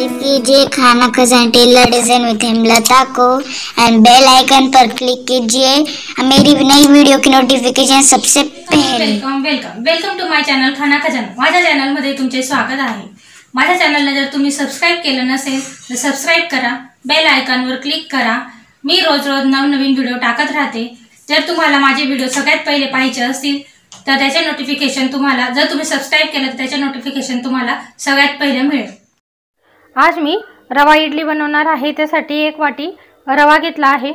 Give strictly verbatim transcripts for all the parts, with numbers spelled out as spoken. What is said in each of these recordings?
Subscribe कीजिए खाना खजाना टेलर डिजाइन विद हेमलता को एंड बेल आइकन पर क्लिक कीजिए मेरी नई वीडियो की नोटिफिकेशन सबसे पहले। Welcome welcome welcome to my channel Khana Khazana. माझ्या चॅनलमध्ये तुमचे स्वागत आहे। माझ्या चॅनलला जर तुम्ही सबस्क्राइब केलं नसेल तर सबस्क्राइब करा, बेल आयकॉनवर क्लिक करा। मी रोज रोज नवनवीन व्हिडिओ टाकत राहते। जर तुम्हाला माझे व्हिडिओ सगळ्यात पहिले पाहायचे असतील तर त्याचे नोटिफिकेशन तुम्हाला, जर तुम्ही सबस्क्राइब केलं तर त्याचे नोटिफिकेशन तुम्हाला सगळ्यात पहिले मिळेल। आज मी रवा इडली बनवणार आहे। त्यासाठी एक वाटी रवा घेतला आहे।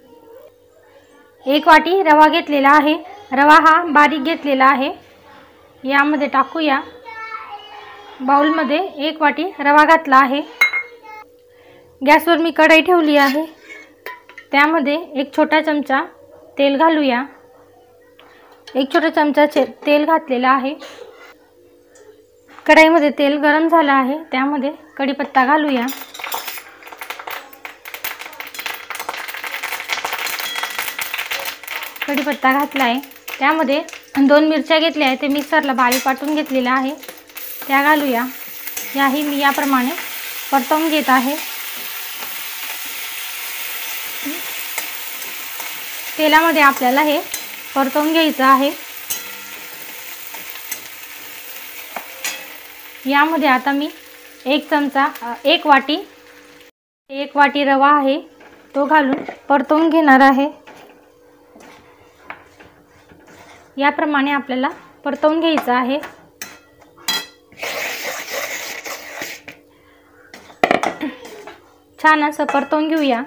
एक वाटी रवा घेतलेला आहे। रवा हा बारीक घेतलेला आहे। यामध्ये टाकूया। बाउल मध्ये एक वाटी रवा घातला आहे। गॅसवर मी कढई ठेवली आहे। त्यामध्ये एक छोटा चमचा तेल घालूया। एक छोटा चमचा तेल घातलेला आहे। कढईमध्ये तेल गरम झालं आहे। त्यामध्ये कढीपत्ता घालूया। कढीपत्ता घातला आहे। त्यामध्ये दोन मिरच्या घेतल्या आहेत, ते मिक्सरला बारीक वाटून घेतलेल्या आहे, त्या घालूया। याही मी याप्रमाणे परतवून घेत आहे। तेलामध्ये आपल्याला हे परतवून घ्यायचं आहे। यामध्ये आता मी एक चमचा एक वाटी एक वाटी रवा आहे तो घालून परतवून घेणार आहे। याप्रमाणे आपल्याला परतवून घ्यायचं आहे। छान असं परतवून घेऊया।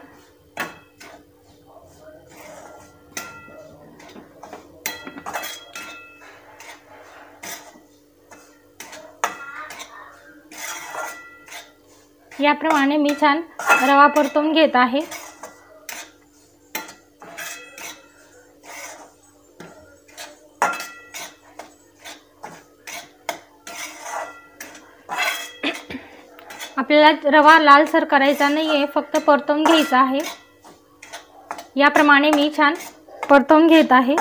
याप्रमाणे मी छान रवा परतवून घेत आहे। आपल्याला रवा लालसर करायचा नाहीये, फक्त परतवून घ्यायचा आहे। याप्रमाणे मी छान परतवून घेत आहे।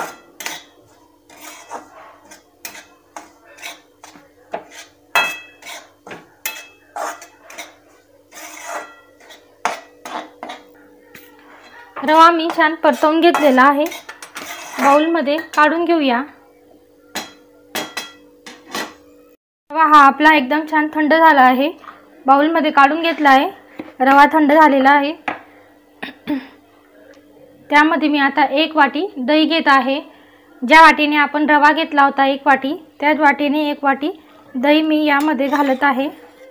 रवा मी छान परतवून घेतलेला आहे। बाउल मध्ये काढून घेऊया। रवा हा आपला एकदम छान थंड झाला आहे। बाउल मध्ये काढून घेतला आहे। रवा थंड झालेला आहे। त्यामध्ये मी आता एक वाटी दही घेत आहे। ज्या वाटीने आपण रवा घेतला होता एक वाटी, त्याच वाटीने एक वाटी दही मी यामध्ये घालत आहे।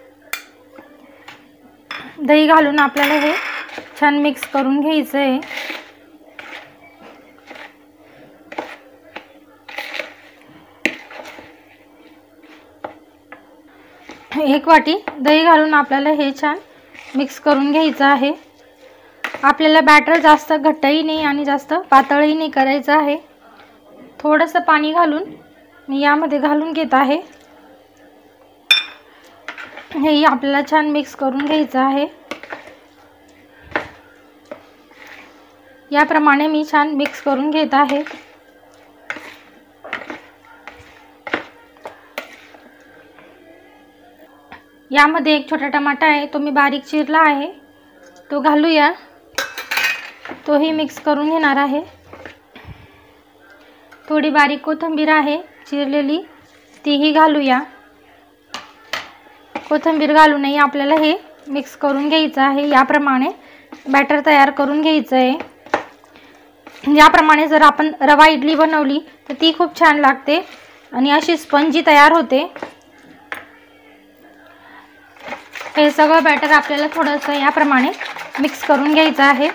दही घालून आपल्याला हे छान मिक्स करून घ्यायचं आहे। एक वाटी दही घालून आपल्याला हे छान मिक्स करून घ्यायचं आहे। आपल्याला बॅटर जास्त घट्टही नाही आणि जास्त पातळही नाही करायचं आहे। थोडंसं पाणी घालून मी यामध्ये घालून घेत आहे। हे आपल्याला छान मिक्स करून घ्यायचं आहे। याप्रमाणे मी छान मिक्स करून घेत आहे। यामध्ये एक छोटा टमाटा आहे, तो मी बारीक चिरला आहे, तो घालूया। तोही मिक्स करून घेणार आहे। थोडी बारीक कोथिंबीर आहे चिरलेली, तीही घालूया। कोथिंबीर घालूनही आपल्याला हे मिक्स करून घ्यायचं आहे। याप्रमाणे बॅटर तयार करून घ्यायचं आहे। याप्रमाणे जर आपण रवा इडली बनवली तर ती खूप छान लागते आणि अशी स्पंजी तयार होते। हे सगळं बॅटर आपल्याला थोडंसं याप्रमाणे मिक्स करून घ्यायचं आहे।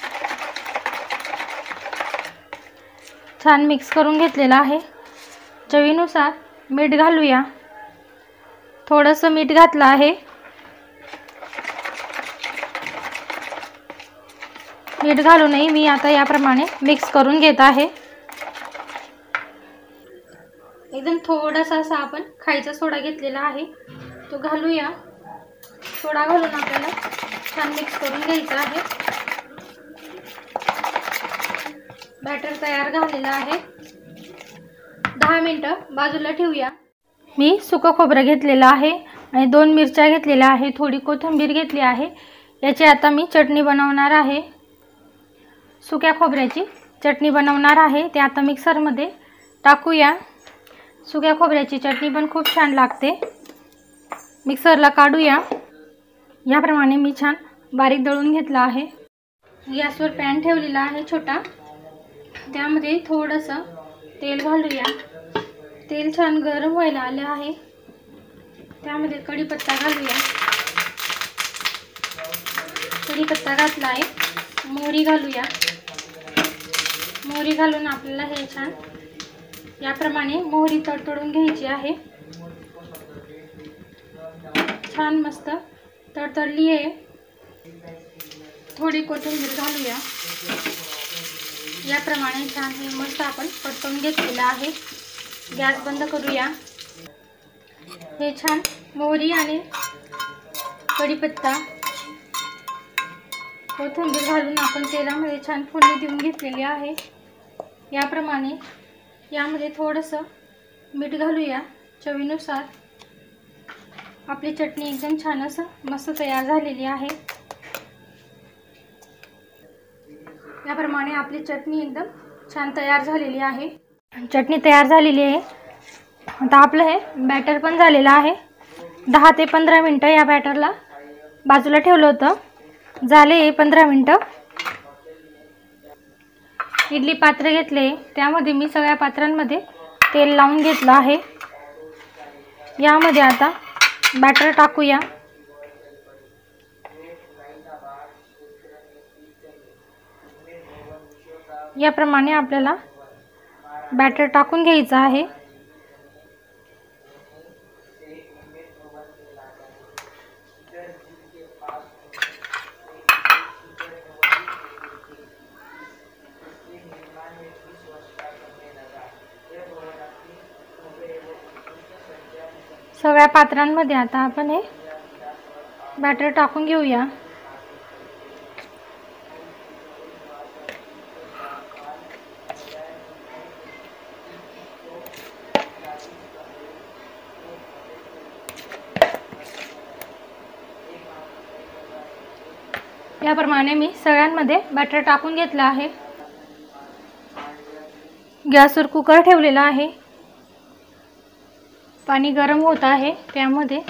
छान मिक्स करून घेतलेलं आहे। चवीनुसार मीठ घालूया। थोडंसं मीठ घातलं आहे। मीठ घालूनही मी आता याप्रमाणे मिक्स करून घेत आहे। एकदम थोडासा असा आपण खायचा सोडा घेतलेला आहे, तो घालूया। सोडा घालून आपल्याला छान मिक्स करून घ्यायचं आहे। बॅटर तयार झालेलं आहे। दहा मिनिटं बाजूला ठेवूया। मी सुकं खोबरं घेतलेलं आहे, आणि दोन मिरच्या घेतलेल्या आहे, थोडी कोथिंबीर घेतली आहे। याची आता मी चटणी बनवणार आहे, सुक्या खोबऱ्याची चटणी बनवणार आहे। ते आता मिक्सरमध्ये टाकूया। सुक्या खोबऱ्याची चटणी पण खूप छान लागते। मिक्सरला काढूया। याप्रमाणे मी छान बारीक दळून घेतला आहे। गॅसवर पॅन ठेवलेला आहे छोटा, त्यामध्ये थोडंसं तेल घालूया। तेल छान गरम व्हायला आले आहे, त्यामध्ये कढीपत्ता घालूया। कढीपत्ता घातला आहे, मोहरी घालूया। मोहरी घालून आपल्याला हे छान याप्रमाणे मोहरी तडतडून घ्यायची आहे। छान मस्त तडतडली आहे। थोडी कोथिंबीर घालूया। याप्रमाणे छान हे मस्त आपण परतवून घेतलेलं आहे। गॅस बंद करूया। हे छान मोहरी आणि कढीपत्ता कोथिंबीर घालून आपण तेलामध्ये छान फोडणी देऊन घेतलेली आहे। याप्रमाणे यामध्ये थोडंसं मीठ घालूया चवीनुसार। आपली चटणी एकदम छान असं मस्त तयार झालेली आहे। याप्रमाणे आपली चटणी एकदम छान तयार झालेली आहे। चटणी तयार झालेली आहे। आता आपलं हे बॅटर पण झालेलं आहे। दहा ते पंधरा मिनटं या बॅटरला बाजूला ठेवलं होतं। झाले पंधरा मिनटं। इडली पात्र घेतले, त्यामध्ये मी सगळ्या पात्रांमध्ये तेल लावून घेतलं आहे। यामध्ये आता बॅटर टाकूया। याप्रमाणे आपल्याला बॅटर टाकून घ्यायचं आहे। सगळ्या पात्रांमध्ये आता आपण हे बॅटर टाकून घेऊया। याप्रमाणे मी सगळ्यांमध्ये बॅटर टाकून घेतलं आहे। गॅसवर कुकर ठेवलेला आहे। पाणी गरम होत आहे, त्यामध्ये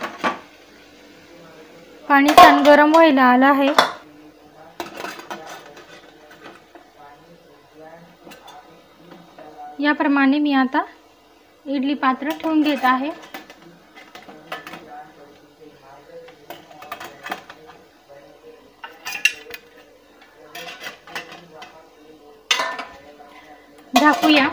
पाणी छान गरम व्हायला आलं आहे। याप्रमाणे मी आता इडली पात्र ठेवून घेत आहे। झाकूया।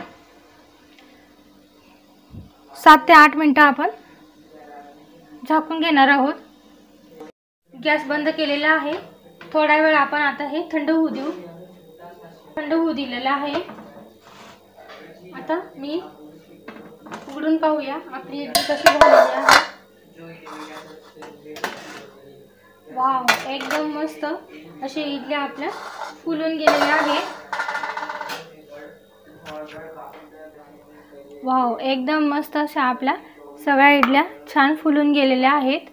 सात ते आठ मिनटं आपण झाकून घेणार आहोत। गॅस बंद केलेला आहे। थोडा वेळ आपण आता हे थंड होऊ देऊ। थंड होऊ दिलेलं आहे। आता मी उघडून पाहूया आपली इडली कशी झालेली आहे। वाव, एकदम मस्त अशी इडली आपल्या फुलून गेलेल्या आहे। वाव, एकदम मस्त अशा आपल्या सगळ्या इडल्या छान फुलून गेलेल्या आहेत।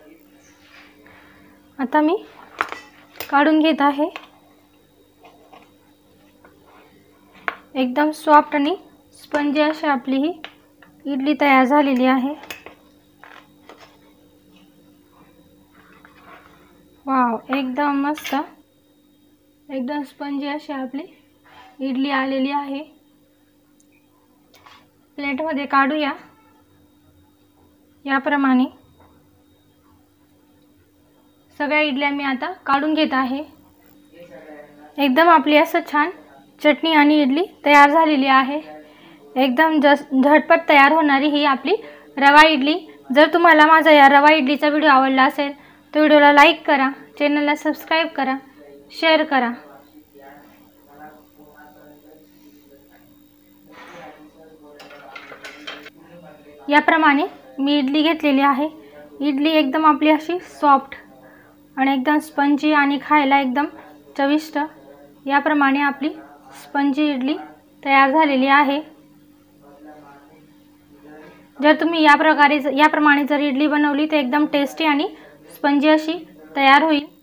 आता मी काढून घेत आहे। एकदम सॉफ्ट आणि स्पंजी अशी आपली ही इडली तयार झालेली आहे। वाव, एकदम मस्त एकदम स्पंजी अशी आपली इडली आलेली आहे। प्लेटमध्ये काढूया। याप्रमाणे सगळ्या इडल्या मी आता काढून घेत आहे। एकदम आपली असं छान चटणी आणि इडली तयार झालेली आहे। एकदम जस झटपट तयार होणारी ही आपली रवा इडली। जर तुम्हाला माझा या रवा इडलीचा व्हिडिओ आवडला असेल तर व्हिडिओला लाईक करा, चॅनलला सबस्क्राईब करा, शेअर करा। याप्रमाणे मी इडली घेतलेली आहे। इडली एकदम आपली अशी सॉफ्ट आणि एकदम स्पंजी आणि खायला एकदम चविष्ट याप्रमाणे आपली स्पंजी इडली तयार झालेली आहे। जर तुम्ही या प्रकारे याप्रमाणे जर इडली बनवली तर एकदम टेस्टी आणि स्पंजी अशी तयार होईल।